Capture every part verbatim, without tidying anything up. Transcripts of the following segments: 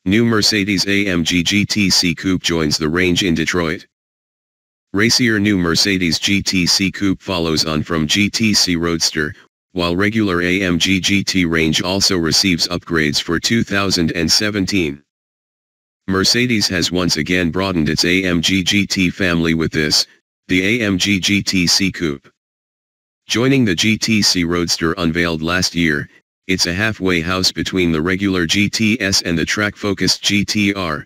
New Mercedes-A M G G T C Coupe joins the range in Detroit. Racier new Mercedes G T C Coupe follows on from G T C Roadster, while regular A M G G T range also receives upgrades for two thousand seventeen. Mercedes has once again broadened its A M G G T family with this, the A M G G T C Coupe. Joining the G T C Roadster unveiled last year, it's a halfway house between the regular G T S and the track-focused G T R.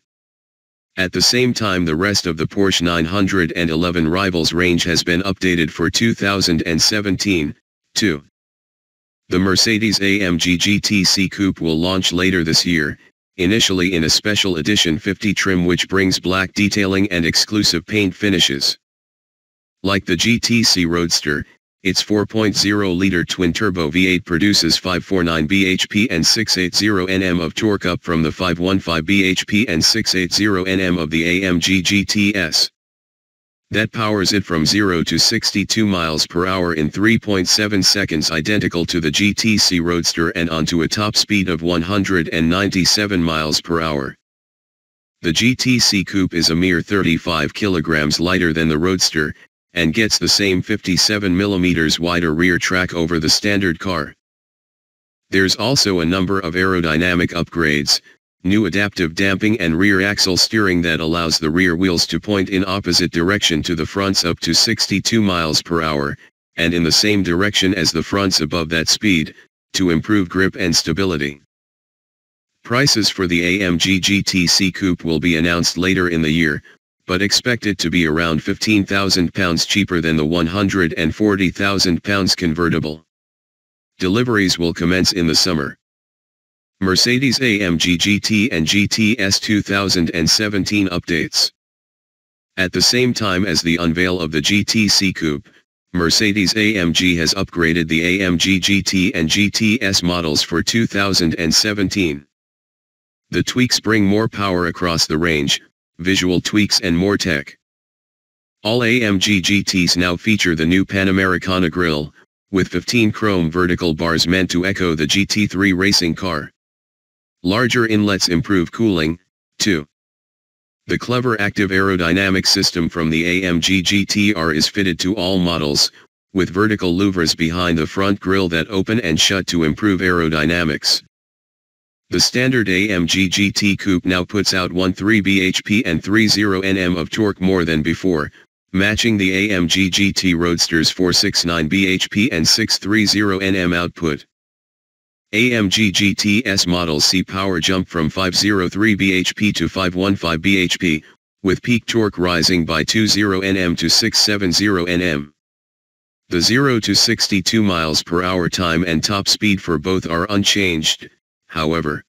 At the same time, the rest of the Porsche nine eleven Rivals range has been updated for two thousand seventeen, too. The Mercedes-A M G G T C Coupe will launch later this year, initially in a special edition fifty trim which brings black detailing and exclusive paint finishes. Like the G T C Roadster, its four point oh liter twin-turbo V eight produces five forty-nine b h p and six hundred eighty newton meters of torque, up from the five fifteen b h p and six hundred eighty newton meters of the A M G G T S. That powers it from zero to sixty-two miles per hour in three point seven seconds, identical to the G T C Roadster, and onto a top speed of one hundred ninety-seven miles per hour. The G T C Coupe is a mere thirty-five kilograms lighter than the Roadster, and gets the same fifty-seven millimeters wider rear track over the standard car. There's also a number of aerodynamic upgrades, new adaptive damping and rear axle steering that allows the rear wheels to point in opposite direction to the fronts up to sixty-two miles per hour, and in the same direction as the fronts above that speed, to improve grip and stability. Prices for the A M G G T C Coupe will be announced later in the year, but expected to be around fifteen thousand pounds cheaper than the one hundred forty thousand pounds convertible. Deliveries will commence in the summer. Mercedes-A M G G T and G T S two thousand seventeen updates. At the same time as the unveil of the G T C Coupe, Mercedes-A M G has upgraded the A M G G T and G T S models for two thousand seventeen. The tweaks bring more power across the range, visual tweaks and more tech. All A M G G Ts now feature the new Panamericana grille, with fifteen chrome vertical bars meant to echo the G T three racing car. Larger inlets improve cooling, too. The clever active aerodynamic system from the A M G G T R is fitted to all models, with vertical louvers behind the front grille that open and shut to improve aerodynamics. The standard A M G G T Coupe now puts out thirteen b h p and thirty newton meters of torque more than before, matching the A M G G T Roadster's four sixty-nine b h p and six hundred thirty newton meters output. A M G G T S models see power jump from five hundred three b h p to five fifteen b h p, with peak torque rising by two newton meters to six hundred seventy newton meters. The zero to sixty-two miles per hour time and top speed for both are unchanged, however.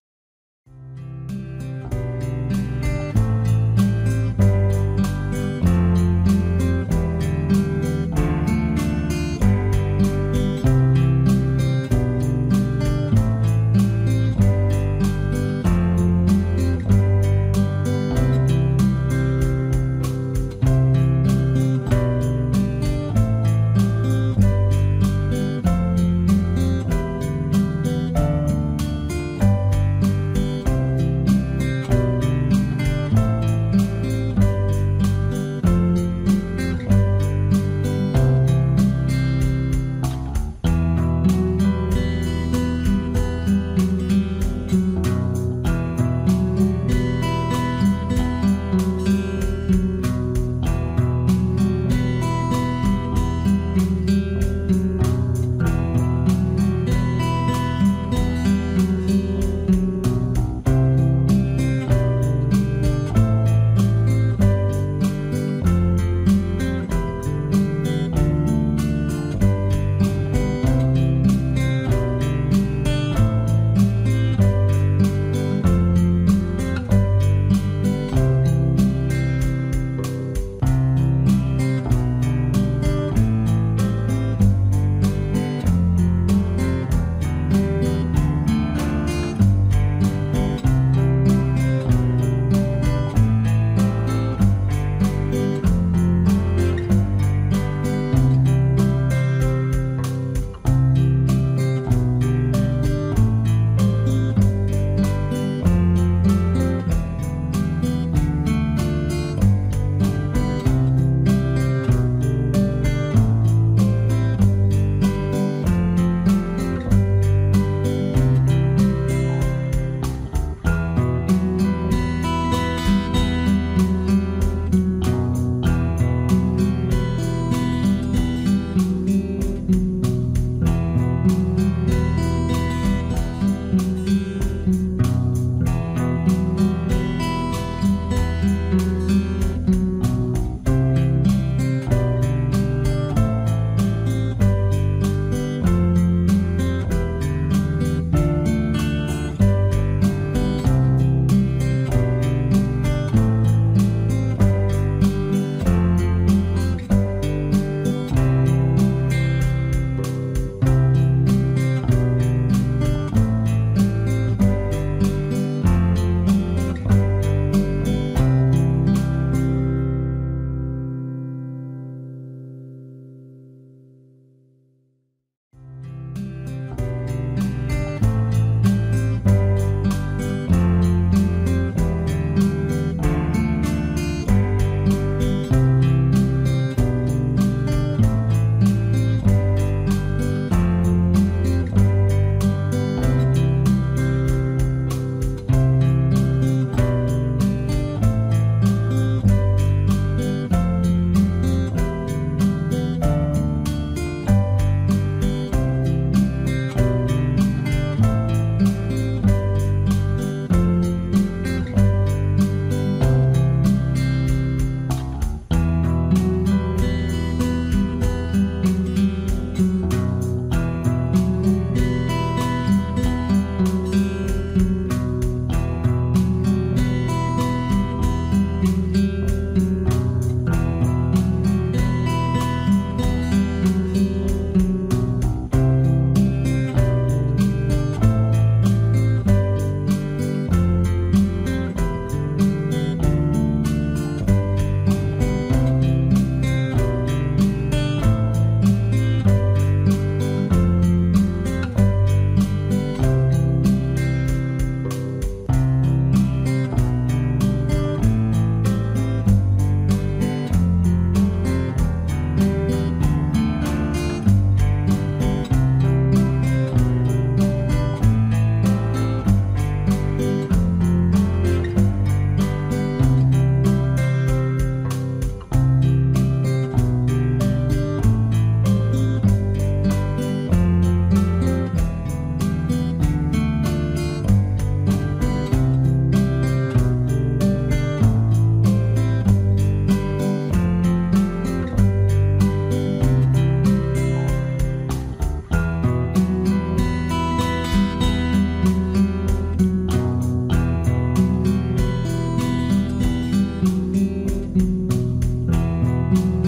you.